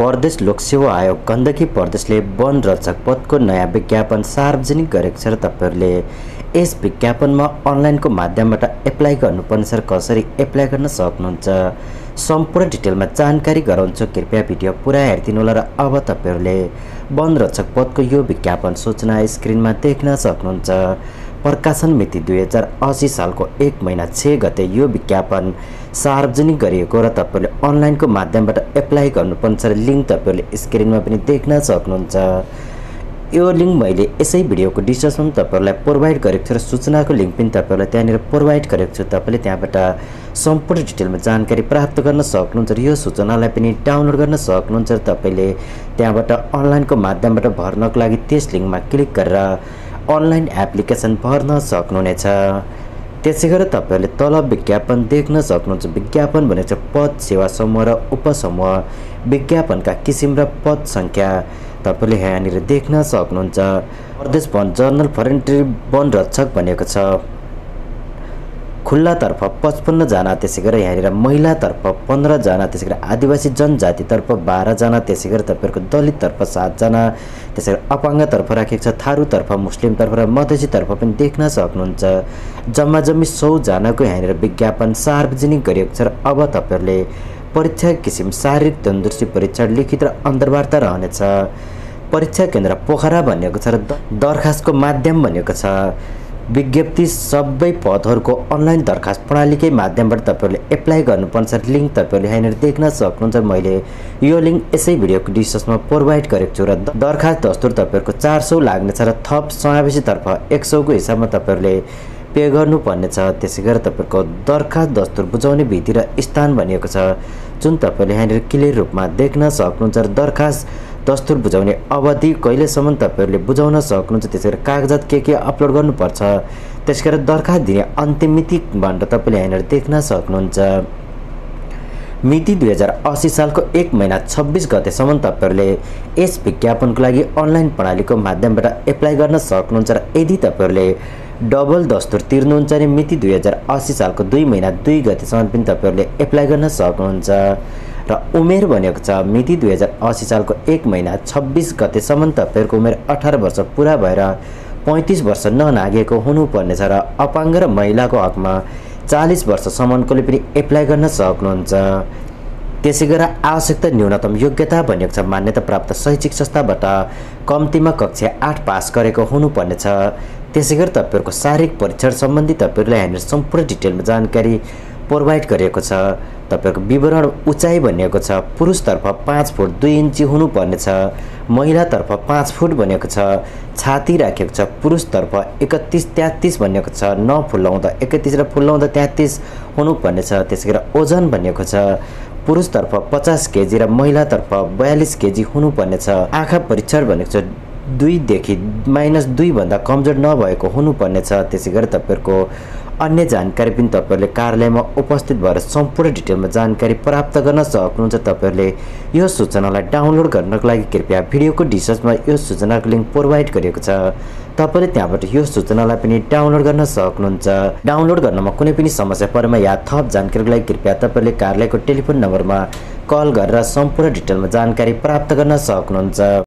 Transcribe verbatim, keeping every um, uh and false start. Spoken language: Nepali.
प्रदेश लोक सेवा आयोग गण्डकी प्रदेशले वन रक्षक पदको नयाँ विज्ञापन सार्वजनिक गरेको छ र तपाईहरुले यस विज्ञापनमा अनलाइनको माध्यमबाट एप्लाई गर्नुपर्ने छ र कसरी एप्लाई गर्न सक्नुहुन्छ सम्पूर्ण डिटेलमा जानकारी गराउँछु। कृपया भिडियो पुरा हेरिदिनु होला र अब तपाईहरुले वन रक्षक पदको यो विज्ञापन सूचना स्क्रिनमा देख्न सक्नुहुन्छ। प्रकाशन मिति दुई हजार अस्सी सालको एक महिना छ गते यो विज्ञापन सार्वजनिक गरिएको र तपाईले अनलाइनको माध्यमबाट एप्लाई गर्नुपर्ने छ र लिंक तपाईले स्क्रिनमा पनि देख्न सक्नुहुन्छ। यो लिंक मैले यसै भिडियोको डिस्क्रिप्सनमा तपाईलाई प्रोवाइड गरेको छु र सूचनाको लिंक पनि तपाईलाई त्यहाँनिर प्रोवाइड गरेको छु। तपाईले त्यहाँबाट सम्पूर्ण डिटेलमा जानकारी प्राप्त गर्न सक्नुहुन्छ र यो सूचनालाई पनि डाउनलोड गर्न सक्नुहुन्छ र तपाईले त्यहाँबाट अनलाइनको माध्यमबाट भर्नको लागि त्यस लिंकमा क्लिक गरेर अनलाइन एप्लिकेसन भर्न सक्नुहुनेछ। त्यसैगरी तपाईहरुले तल विज्ञापन देख्न सक्नुहुन्छ। विज्ञापन भनेको पद, सेवा समूह र उपसमूह विज्ञापनका किसिम र पद संख्या तपाईले यहाँनिर देख्न सक्नुहुन्छ। प्रदेश वन जर्नल फरेन्ट्री वन रक्षक भनेको छ खुल्ला तर्फ पचपन्न जना, त्यसैगरी यहाँनिर महिला तर्फ पन्ध्र जना, त्यसैगरी आदिवासी जनजाति तर्फ बाह्र जना, त्यसैगरी तपाईहरुको दलित तर्फ सात जना, त्यसैगरी अपाङ्ग तर्फ राखेको छ, थारू तर्फ, मुस्लिम तर्फ र मधेसी तर्फ पनि देख्न सक्नुहुन्छ। जम्मा जम्मी सौ जनाको यहाँनिर विज्ञापन सार्वजनिक गरिएको छ र अब तपाईहरुले परीक्षा किसिम शारीरिक तन्दुरुस्ती परीक्षा लिखित र अन्तर्वार्ता रहनेछ। परीक्षा केन्द्र पोखरा भनेको छ र दरखास्तको माध्यम भनेको छ विज्ञप्ति सबै पदहरूको अनलाइन दरखास्त प्रणालीकै माध्यमबाट तपाईहरुले एप्लाई गर्नुपर्छ। लिंक तपाईहरुले यहाँनिर देख्न सक्नुहुन्छ। मैले यो लिंक यसै भिडियोको डिस्क्रिप्सनमा प्रोवाइड गरेको छु र दरखास्त दस्तुर तपाईहरुको चार सौ लाग्नेछ र थप समावेशी तर्फ एक सौ को हिसाबमा तपाईहरुले पे गर्नुपर्ने छ। त्यसैगरी तपाईहरुको दरखास्त दस्तुर बुझाउने विधि र स्थान भनिएको छ जुन तपाईहरुले यहाँनिर क्लियर रूपमा देख्न सक्नुहुन्छ र दरखास्त दस्तुर बुझाउने अवधि कहिलेसम्म तपाईहरुले बुझाउन सक्नुहुन्छ। त्यसैगरी कागजात के के अपलोड गर्नुपर्छ, त्यसैगरी दरखास्त दिने अन्तिम मिति भनेर तपाईले यहाँनिर देख्न सक्नुहुन्छ। मिति दुई हजार अस्सी सालको एक महिना छब्बीस गतेसम्म तपाईहरुले यस विज्ञापनको लागि अनलाइन प्रणालीको माध्यमबाट एप्लाई गर्न सक्नुहुन्छ र यदि तपाईहरुले डबल दस्तुर तिर्नुहुन्छ भने मिति दुई हजार अस्सी सालको दुई महिना दुई गतेसम्म पनि तपाईहरुले एप्लाई गर्न सक्नुहुन्छ। र उमेर भनेको छ मिति दुई हजार अस्सी सालको एक महिना छब्बीस गतेसम्म तपाईहरुको उमेर अठार वर्ष पुरा भएर पैंतीस वर्ष ननागेको हुनुपर्नेछ र अपाङ्ग र महिलाको हकमा चालीस वर्षसम्मकोले पनि एप्लाई गर्न सक्नुहुन्छ। त्यसैगरी आवश्यकता न्यूनतम योग्यता भनेको छ मान्यता प्राप्त शैक्षिक संस्थाबाट कम्तीमा कक्षा आठ पास गरेको हुनुपर्नेछ। त्यसैगरी तपाईहरुको शारीरिक परीक्षण सम्बन्धी तपाईहरुले यहाँनिर सम्पूर्ण डिटेलमा जानकारी प्रोवाइड गरेको छ। तपाईहरुको विवरण उचाइ भनेको छ पुरुषतर्फ पाँच फुट दुई इन्ची हुनुपर्नेछ, महिलातर्फ पाँच फुट भनेको छ। छाती राखेको छ पुरुषतर्फ एकतीस तेत्तीस भनेको छ, नफुलाउँदा एकतीस र फुलाउँदा तेत्तीस हुनुपर्नेछ। त्यसैगरी ओजन भनेको छ पुरुषतर्फ पचास केजी र महिलातर्फ बयालीस केजी हुनुपर्नेछ। आँखा परीक्षण भनेको छ दुईदेखि माइनस दुई भन्दा कमजोर नभएको हुनुपर्नेछ। त्यसैगरी तपाईहरुको अन्य जानकारी पनि तपाईहरुले कार्यालयमा उपस्थित भएर सम्पूर्ण डिटेलमा जानकारी प्राप्त गर्न सक्नुहुन्छ। तपाईहरुले यो सूचनालाई डाउनलोड गर्नको लागि कृपया भिडियोको डिस्क्रिप्सनमा यो सूचनाको लिंक प्रोवाइड गरेको छ। तपाईले त्यहाँबाट यो सूचनालाई पनि डाउनलोड गर्न सक्नुहुन्छ। डाउनलोड गर्नमा कुनै पनि समस्या परेमा या थप जानकारीको लागि कृपया तपाईले कार्यालयको टेलिफोन नम्बरमा कल गरेर सम्पूर्ण डिटेलमा जानकारी प्राप्त गर्न सक्नुहुन्छ।